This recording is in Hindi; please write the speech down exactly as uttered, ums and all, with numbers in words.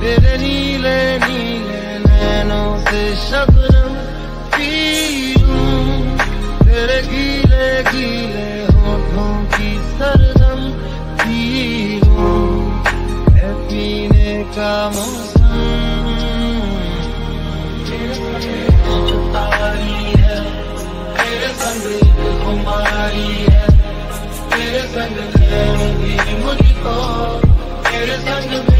तेरे नीले नीले नैनों से शबनम पी लूं, तेरे गीले गीले होठों की सरगम पी लूं, है पीने का मौसम। तारी है तेरे संग हमारी है, तेरे संग लेंगी मुझको, तेरे संग